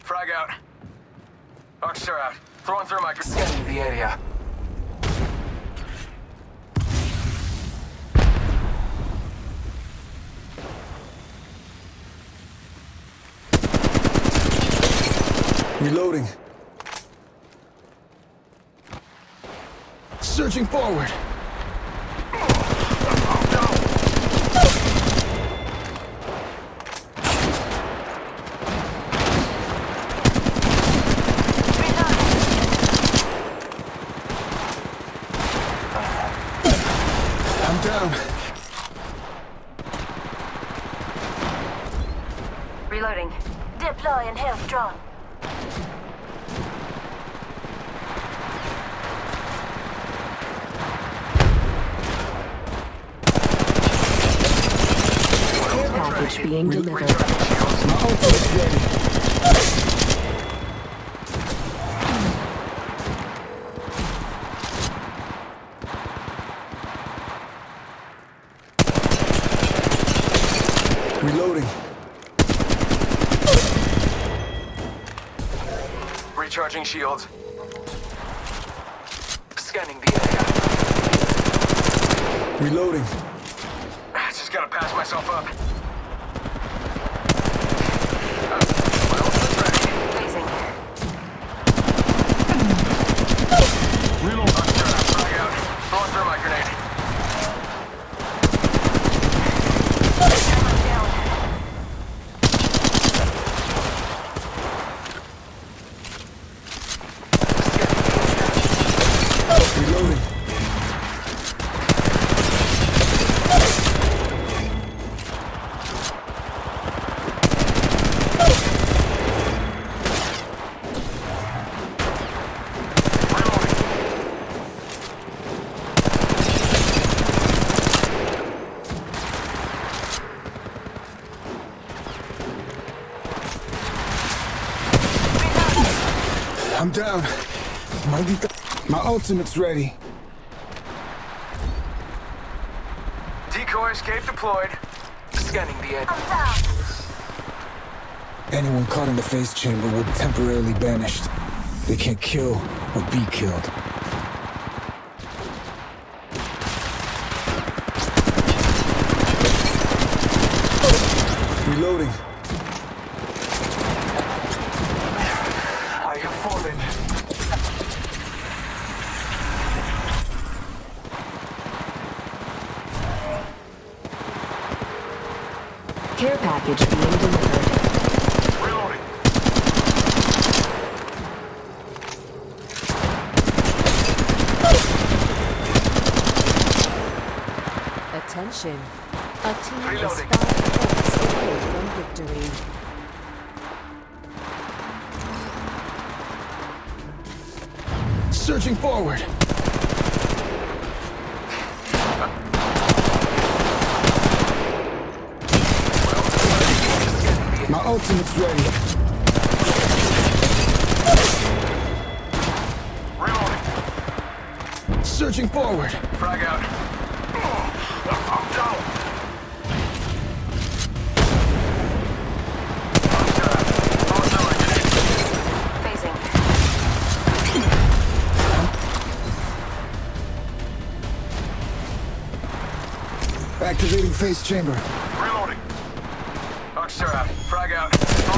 Frag out. Archer out. Throwing thermite. Scanning the area. Reloading. Searching forward. I'm down. Reloading. Deploy and health drone. Package being delivered. My ultimate's ready. Reloading. Recharging shields. Scanning the area. Reloading. Just gotta pass myself up. I'm down. My ultimate's ready. Decoy escape deployed. Scanning the edge. I'm down. Anyone caught in the phase chamber will be temporarily banished. They can't kill or be killed. Reloading. I have fallen. Care package being delivered. Reloading. Attention. A team is Reloading. 5 points away from victory. Searching forward. My ultimate's ready. Reloading. Searching forward. Frag out. I'm down. Phasing. Activating phase chamber. Reloading. Archer out. Frag out.